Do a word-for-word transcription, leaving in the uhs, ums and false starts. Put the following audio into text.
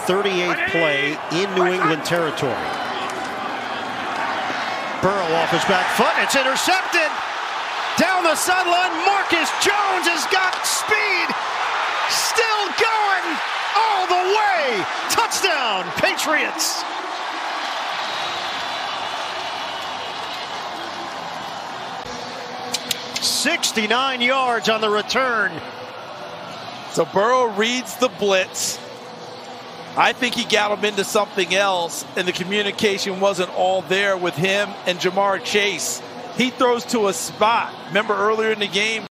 thirty-eighth play in New England territory. Burrow off his back foot. It's intercepted. Down the sideline, Marcus Jones has got speed. Still going all the way. Touchdown, Patriots. sixty-nine yards on the return. So Burrow reads the blitz. I think he got him into something else, and the communication wasn't all there with him and Jamar Chase. He throws to a spot. Remember earlier in the game,